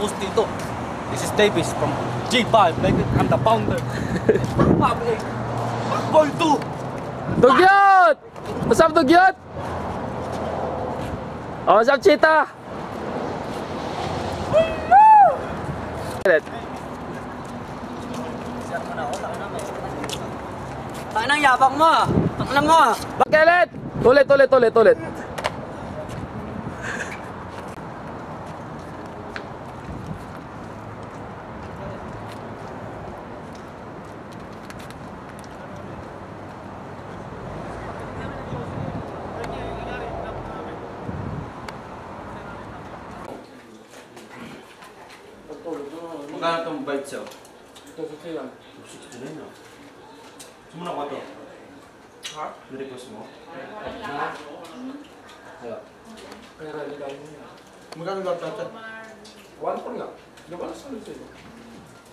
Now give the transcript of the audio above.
host dito. This is Davis from G5. I'm the founder. Public. Boy 2. Dugyot! What's up, Dugyot? Oh, what's up, Cheetah? Tanang yabang mo. Taklan mo. Bakit? Ulit. Magkano itong bite sa'yo? Ito sa tiyan. 69 na. Sumuna ko ito. Ha? Nirequest mo? Kaya rin tayo mo yan. Magkano dapat natin? 1 po nga. Di ba nasa sa'yo?